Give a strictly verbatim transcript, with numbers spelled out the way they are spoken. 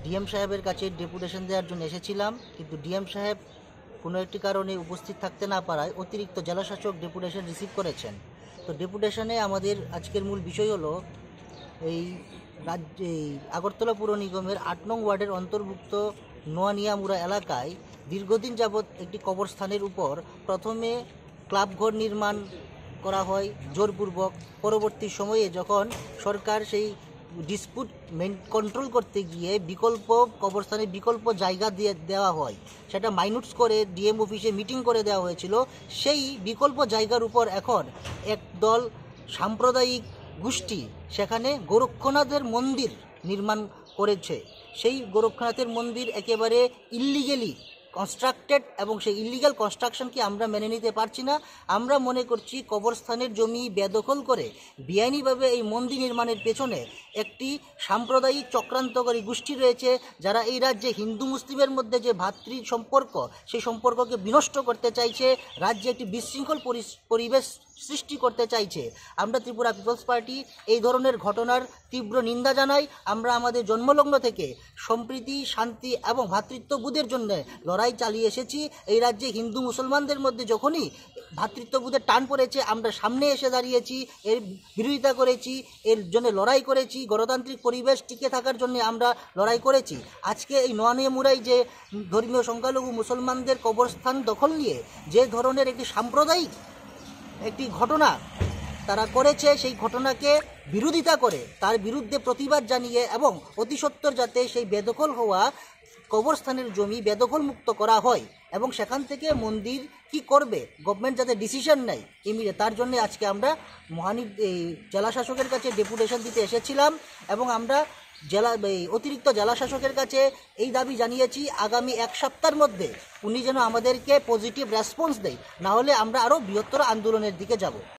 DM সাহেবের কাছে deputation দেওয়ার জন্য এসেছিলাম, কিন্তু ডিএম সাহেব কোনো একটি কারণে উপস্থিত থাকতে না পারায় অতিরিক্ত জেলাশাসক ডেপুটেশন রিসিভ করেছেন। তো ডেপুটেশনে আমাদের আজকের মূল বিষয় হলো এই রাজ্য এই আগরতলা পুর নিগমের আট নং ওয়ার্ডের অন্তর্ভুক্ত নোয়ানিয়ামুড়া এলাকায় দীর্ঘদিন যাবৎ একটি কবরস্থানের উপর প্রথমে ক্লাবঘর নির্মাণ করা হয় জোরপূর্বক। পরবর্তী সময়ে যখন সরকার সেই ডিসপুট মেন কন্ট্রোল করতে গিয়ে বিকল্প কবরস্থানে বিকল্প জায়গা দিয়ে দেওয়া হয়, সেটা মাইনুটস করে ডিএম অফিসে মিটিং করে দেওয়া হয়েছিল। সেই বিকল্প জায়গার উপর এখন একদল সাম্প্রদায়িক গোষ্ঠী সেখানে গোরক্ষনাথের মন্দির নির্মাণ করেছে। সেই গোরক্ষনাথের মন্দির একেবারে ইল্লিগেলি কনস্ট্রাক্টেড এবং সেই ইল্লিগাল কনস্ট্রাকশনকে আমরা মেনে নিতে পারছি না। আমরা মনে করছি কবরস্থানের জমি বেদখল করে বেআইনিভাবে এই মন্দির নির্মাণের পেছনে একটি সাম্প্রদায়িক চক্রান্তকারী গোষ্ঠী রয়েছে, যারা এই রাজ্যে হিন্দু মুসলিমের মধ্যে যে ভাতৃ সম্পর্ক সেই সম্পর্ককে বিনষ্ট করতে চাইছে, রাজ্যে একটি বিশৃঙ্খল পরিবেশ সৃষ্টি করতে চাইছে। আমরা ত্রিপুরা পিপলস পার্টি এই ধরনের ঘটনার তীব্র নিন্দা জানাই। আমরা আমাদের জন্মলগ্ন থেকে সম্প্রীতি, শান্তি এবং ভ্রাতৃত্ববোধের জন্য লড়াই চালিয়ে এসেছি। এই রাজ্যে হিন্দু মুসলমানদের মধ্যে যখনই ভ্রাতৃত্ববোধের টান পড়েছে আমরা সামনে এসে দাঁড়িয়েছি, এর বিরোধিতা করেছি, এর জন্য লড়াই করেছি। গণতান্ত্রিক পরিবেশ টিকে থাকার জন্য আমরা লড়াই করেছি। আজকে এই নোয়ানিয়ামুড়ায় যে ধর্মীয় সংখ্যালঘু মুসলমানদের কবরস্থান দখল নিয়ে যে ধরনের একটি সাম্প্রদায়িক একটি ঘটনা তারা করেছে, সেই ঘটনাকে বিরোধিতা করে তার বিরুদ্ধে প্রতিবাদ জানিয়ে এবং অতি সত্বর যাতে সেই বেদখল হওয়া কবরস্থানের জমি বেদখল মুক্ত করা হয় এবং সেখান থেকে মন্দির কি করবে গভর্নমেন্ট যাতে ডিসিশন নেয় ইমিডিয়েট, তার জন্য আজকে আমরা মহানি এই জেলাশাসকের কাছে ডেপুটেশন দিতে এসেছিলাম এবং আমরা জেলা এই অতিরিক্ত জেলাশাসকের কাছে এই দাবি জানিয়েছি আগামী এক সপ্তাহের মধ্যে উনি যেন আমাদেরকে পজিটিভ রেসপন্স দেয়, না হলে আমরা আরও বৃহত্তর আন্দোলনের দিকে যাব।